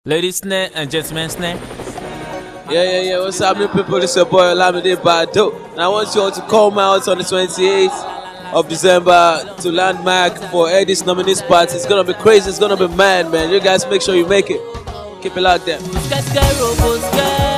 Ladies and gentlemen, Yeah. What's happening, people? It's your boy Olamide Bado. And I want you all to come out on the 28th of December to landmark for Headies nominees party. It's gonna be crazy. It's gonna be mad, man. You guys make sure you make it. Keep it locked there.